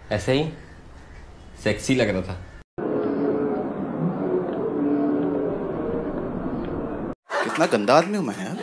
ऐसे ही सेक्सी लग रहा था। कितना गंदा आदमी हूं मैं यार।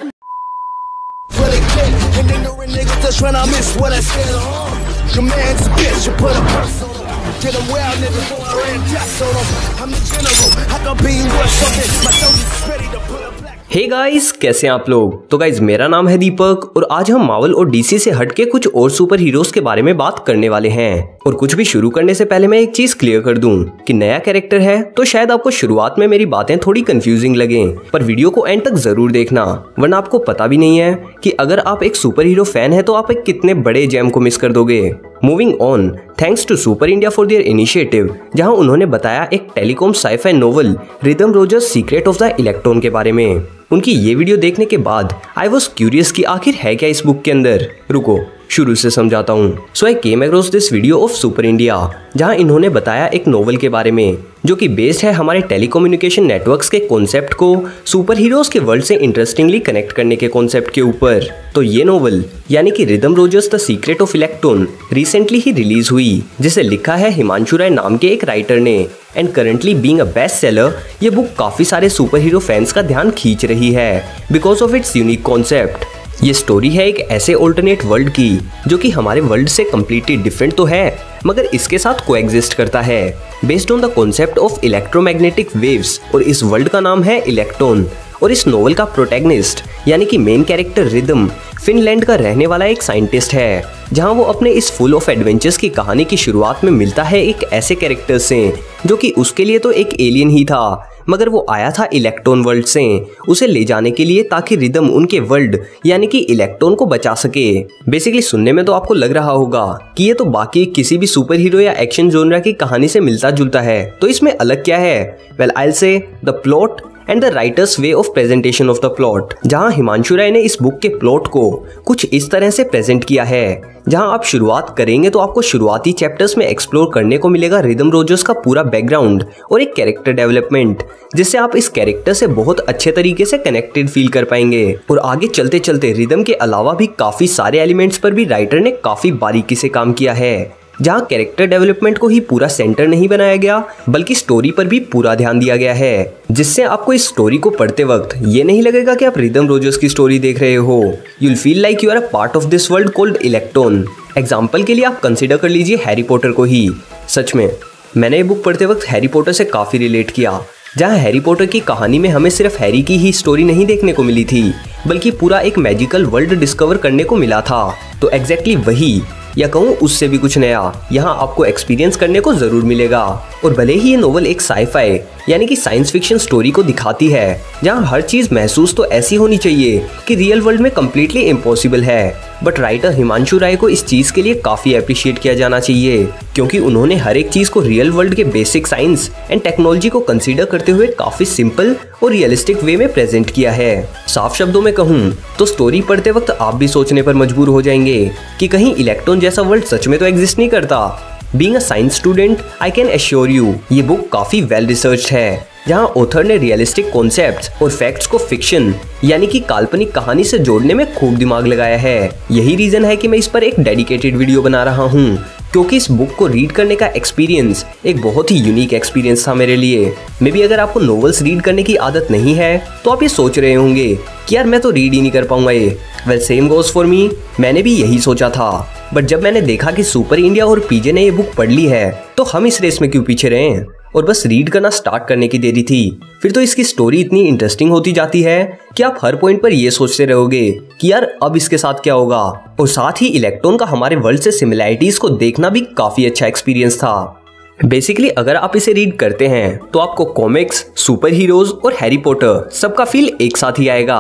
हे गाइस, कैसे हैं आप लोग। तो गाइस, मेरा नाम है दीपक और आज हम मार्वल और डीसी से हटके कुछ और सुपर हीरोज के बारे में बात करने वाले हैं। और कुछ भी शुरू करने से पहले मैं एक चीज क्लियर कर दूं कि नया कैरेक्टर है तो शायद आपको शुरुआत में मेरी बातें थोड़ी कंफ्यूजिंग लगें, पर वीडियो को एंड तक जरूर देखना, वरना आपको पता भी नहीं है कि अगर आप एक सुपर हीरो फैन है तो आप एक कितने बड़े जेम को मिस कर दोगे। Moving on, thanks to super India for their initiative, जहां उन्होंने बताया एक telecom sci-fi novel Rhythm Rogers secret of the electron के बारे में। उनकी ये वीडियो देखने के बाद आई वॉज क्यूरियस कि आखिर है क्या इस बुक के अंदर। रुको शुरू से समझाता हूँ। So I came across this video of super India, जहाँ इन्होंने बताया एक नोवेल के बारे में जो कि बेस्ड है हमारे टेलीकम्युनिकेशन नेटवर्क्स के कॉन्सेप्ट को सुपर हीरोज के वर्ल्ड से इंटरेस्टिंगली कनेक्ट करने के कॉन्सेप्ट के ऊपर। तो ये नोवेल यानी कि Rhythm Rogers the secret of electron recently ही रिलीज हुई, जिसे लिखा है हिमांशु राय नाम के एक राइटर ने। And currently being a best seller, ये बुक काफी सारे सुपर हीरो फैंस का ध्यान खींच रही है because of its unique concept. ये स्टोरी है एक ऐसे ऑल्टरनेट वर्ल्ड की जो कि हमारे वर्ल्ड से कम्प्लीटली डिफरेंट तो है मगर इसके साथ कोएग्जिस्ट करता है based on the concept of electromagnetic waves, और इस वर्ल्ड का नाम है इलेक्ट्रॉन। और इस नोवेल का प्रोटैगनिस्ट यानी कि मेन कैरेक्टर रिदम फिनलैंड का रहने वाला एक साइंटिस्ट है, जहां वो अपने इस फुल ऑफ एडवेंचर्स की कहानी की शुरुआत में मिलता है एक ऐसे कैरेक्टर से जो कि उसके लिए तो एक एलियन ही था, मगर वो आया था इलेक्ट्रॉन वर्ल्ड से उसे ले जाने के लिए ताकि रिदम उनके वर्ल्ड यानी कि इलेक्ट्रॉन को बचा सके। बेसिकली सुनने में तो आपको लग रहा होगा कि ये तो बाकी किसी भी सुपर हीरो या एक्शन जोनरा की कहानी से मिलता जुलता है, तो इसमें अलग क्या है। Well I will say the plot and the writer's way of presentation of the plot, जहां हिमांशु राय ने इस बुक के प्लॉट को कुछ इस तरह से प्रेजेंट किया है, जहां आप शुरुआत करेंगे तो आपको शुरुआती चैप्टर्स में एक्सप्लोर करने को मिलेगा रिदम रोजर्स का पूरा बैकग्राउंड और एक कैरेक्टर डेवलपमेंट, जिससे आप इस कैरेक्टर से बहुत अच्छे तरीके से कनेक्टेड फील कर पाएंगे। और आगे चलते चलते रिदम के अलावा भी काफी सारे एलिमेंट्स पर भी राइटर ने काफी बारीकी से काम किया है, जहां कैरेक्टर डेवलपमेंट को ही पूरा सेंटर नहीं बनाया गया बल्कि स्टोरी पर भी पूरा ध्यान दिया गया है, जिससे आपको इस स्टोरी को पढ़ते वक्त ये नहीं लगेगा कि आप रिदम रोजर्स की स्टोरी देख रहे हो। You will feel like you are a part of this world called electron. Example के लिए आप कंसिडर कर लीजिए हैरी पॉटर को ही। सच में मैंने ये बुक पढ़ते वक्त हैरी पॉटर से काफी रिलेट किया, जहाँ हैरी पॉटर की कहानी में हमें सिर्फ हैरी की ही स्टोरी नहीं देखने को मिली थी बल्कि पूरा एक मैजिकल वर्ल्ड डिस्कवर करने को मिला था। तो एग्जैक्टली वही, या कहूँ उससे भी कुछ नया, यहाँ आपको एक्सपीरियंस करने को जरूर मिलेगा। और भले ही ये नोवेल एक साइफाई यानी कि साइंस फिक्शन स्टोरी को दिखाती है, जहाँ हर चीज महसूस तो ऐसी होनी चाहिए कि रियल वर्ल्ड में कम्प्लीटली इम्पॉसिबल है, बट राइटर हिमांशु राय को इस चीज के लिए काफी अप्रिशिएट किया जाना चाहिए, क्योंकि उन्होंने हर एक चीज को रियल वर्ल्ड के बेसिक साइंस एंड टेक्नोलॉजी को कंसीडर करते हुए काफी सिंपल और रियलिस्टिक वे में प्रेजेंट किया है। साफ शब्दों में कहूँ तो स्टोरी पढ़ते वक्त आप भी सोचने पर मजबूर हो जाएंगे कि कहीं इलेक्ट्रॉन जैसा वर्ल्ड सच में तो एग्जिस्ट नहीं करता। Being a science student I can assure you ये बुक काफी वेल रिसर्च्ड है, जहां ऑथर ने रियलिस्टिक कॉन्सेप्ट्स और फैक्ट्स को फिक्शन यानी कि काल्पनिक कहानी से जोड़ने में खूब दिमाग लगाया है। यही रीजन है कि मैं इस पर एक डेडिकेटेड वीडियो बना रहा हूँ, क्योंकि इस बुक को रीड करने का एक्सपीरियंस एक बहुत ही यूनिक एक्सपीरियंस था मेरे लिए। मे बी अगर आपको नॉवेल्स रीड करने की आदत नहीं है तो आप ये सोच रहे होंगे कि यार मैं तो रीड ही नहीं कर पाऊंगा ये। Well same goes for me, मैंने भी यही सोचा था, बट जब मैंने देखा कि सुपर इंडिया और पीजे ने ये बुक पढ़ ली है तो हम इस रेस में क्यों पीछे रहे और बस रीड करना स्टार्ट करने की देरी थी। फिर तो इसकी स्टोरी इतनी इंटरेस्टिंग होती जाती है कि आप हर पॉइंट पर ये सोचते रहोगे कि यार अब इसके साथ क्या होगा। और साथ ही इलेक्ट्रॉन का हमारे वर्ल्ड से सिमिलैरिटीज को देखना भी काफी अच्छा एक्सपीरियंस था। बेसिकली अगर आप इसे रीड करते हैं तो आपको कॉमिक्स, सुपर हीरोज और हैरी पॉटर सबका फील एक साथ ही आएगा।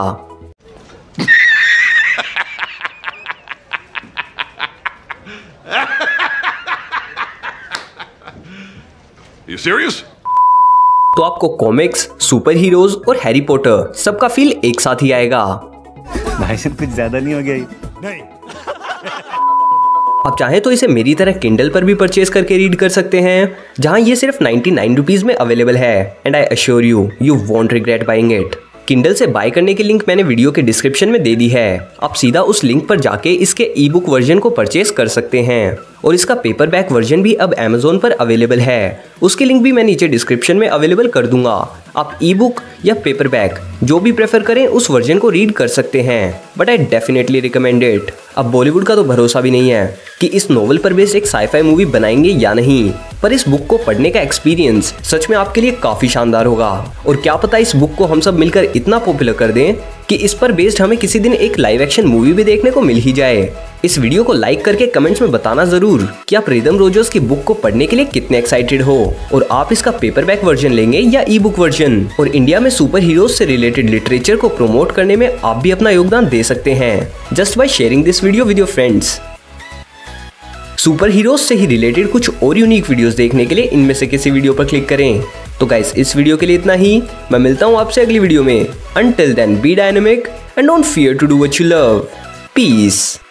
You serious? तो आपको कॉमिक्स, सुपर हीरोज और हैरी पॉटर सबका फील एक साथ ही आएगा। भाई साहब कुछ ज्यादा नहीं हो गया ये? नहीं। आप चाहें तो इसे मेरी तरह किंडल पर भी परचेज करके रीड कर सकते हैं, जहां ये सिर्फ 99 रुपीज में अवेलेबल है। And I assure you won't regret buying it. Kindle से बाय करने की लिंक मैंने वीडियो के डिस्क्रिप्शन में दे दी है, आप सीधा उस लिंक पर जाके इसके ई बुक वर्जन को परचेज कर सकते हैं। और इसका पेपरबैक वर्जन भी अब Amazon पर अवेलेबल है। उसकी लिंक भी मैं नीचे डिस्क्रिप्शन में अवेलेबल कर दूंगा। आप ई बुक या पेपरबैक जो भी प्रेफर करें उस वर्जन को रीड कर सकते हैं, but I definitely recommend it. अब बॉलीवुड का तो भरोसा भी नहीं है कि इस नोवेल पर बेस्ड एक साईफाई मूवी बनाएंगे या नहीं, पर इस बुक को पढ़ने का एक्सपीरियंस सच में आपके लिए काफी शानदार होगा। और क्या पता इस बुक को हम सब मिलकर इतना पॉपुलर कर दें कि इस पर बेस्ड हमें किसी दिन एक लाइव एक्शन मूवी भी देखने को मिल ही जाए। इस वीडियो को लाइक करके कमेंट्स में बताना जरूर कि आप रिदम रोजर्स की बुक को पढ़ने के लिए कितने एक्साइटेड हो, और आप इसका पेपरबैक वर्जन लेंगे या ई बुक वर्जन। और इंडिया में सुपर हीरोज से रिलेटेड लिटरेचर को प्रमोट करने में आप भी अपना योगदान दे सकते हैं just by sharing this video with your friends. Super heroes से ही रिलेटेड कुछ और यूनिक वीडियोस देखने के लिए इनमें से किसी वीडियो पर क्लिक करें। तो गाइस इस वीडियो के लिए इतना ही। मैं मिलता हूँ आपसे अगली वीडियो में। Until then, be dynamic and don't fear to do what you love. Peace.